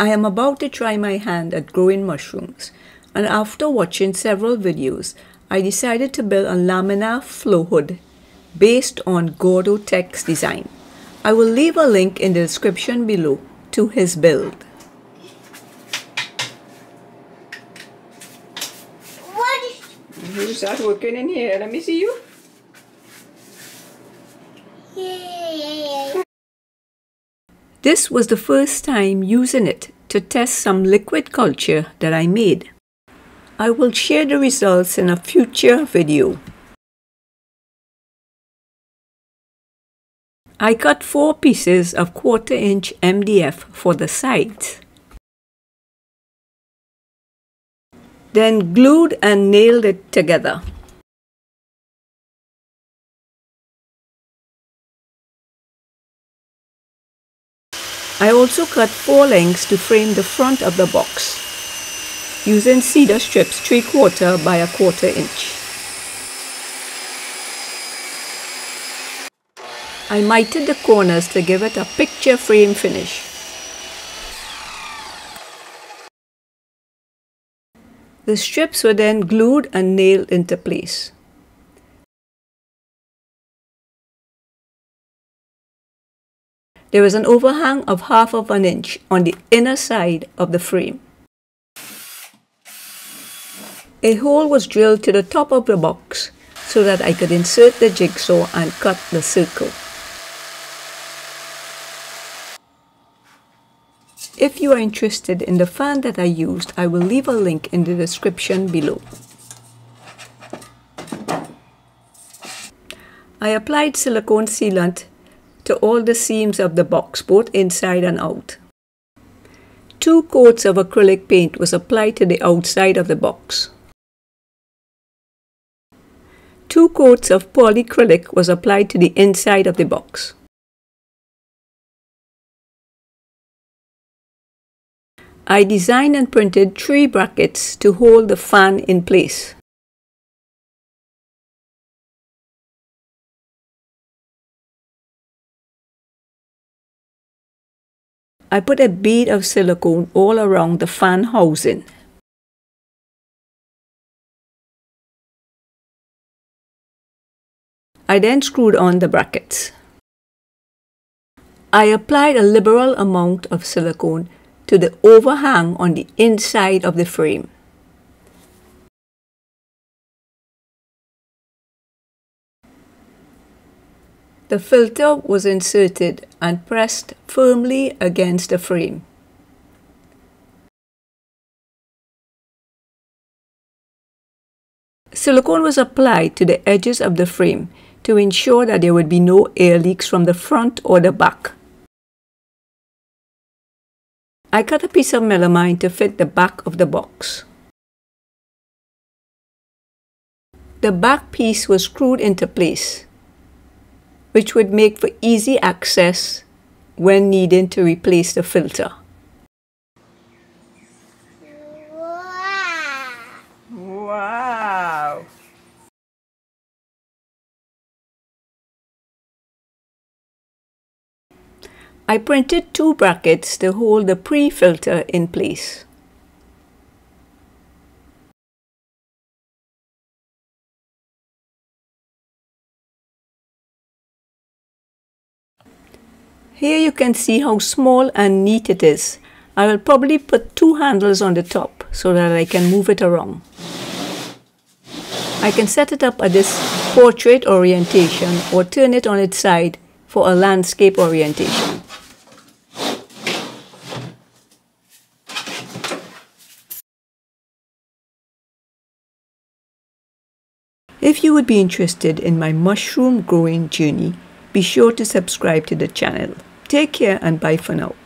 I am about to try my hand at growing mushrooms, and after watching several videos, I decided to build a laminar flow hood based on Gordotek's design. I will leave a link in the description below to his build. Who's that working in here? Let me see you. This was the first time using it to test some liquid culture that I made. I will share the results in a future video. I cut 4 pieces of 1/4 inch MDF for the sides. Then glued and nailed it together. I also cut 4 lengths to frame the front of the box, using cedar strips 3/4 by 1/4 inch. I mitered the corners to give it a picture frame finish. The strips were then glued and nailed into place. There is an overhang of 1/2 inch on the inner side of the frame. A hole was drilled to the top of the box so that I could insert the jigsaw and cut the circle. If you are interested in the fan that I used, I will leave a link in the description below. I applied silicone sealant to all the seams of the box, both inside and out. 2 coats of acrylic paint was applied to the outside of the box. 2 coats of polyacrylic was applied to the inside of the box. I designed and printed 3 brackets to hold the fan in place. I put a bead of silicone all around the fan housing. I then screwed on the brackets. I applied a liberal amount of silicone to the overhang on the inside of the frame. The filter was inserted and pressed firmly against the frame. Silicone was applied to the edges of the frame to ensure that there would be no air leaks from the front or the back. I cut a piece of melamine to fit the back of the box. The back piece was screwed into place, which would make for easy access when needing to replace the filter. Wow! I printed 2 brackets to hold the pre-filter in place. Here you can see how small and neat it is. I will probably put 2 handles on the top so that I can move it around. I can set it up at this portrait orientation or turn it on its side for a landscape orientation. If you would be interested in my mushroom growing journey, be sure to subscribe to the channel. Take care and bye for now.